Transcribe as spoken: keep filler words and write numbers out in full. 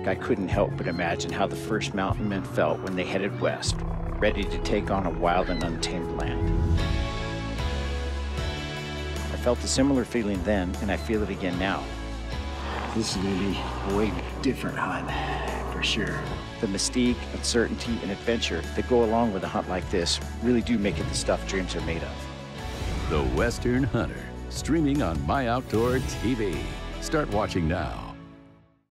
I couldn't help but imagine how the first mountain men felt when they headed west, ready to take on a wild and untamed land. I felt a similar feeling then, and I feel it again now. This is gonna be a way different hunt, for sure. The mystique, uncertainty, and adventure that go along with a hunt like this really do make it the stuff dreams are made of. The Western Hunter, streaming on My Outdoor T V. Start watching now.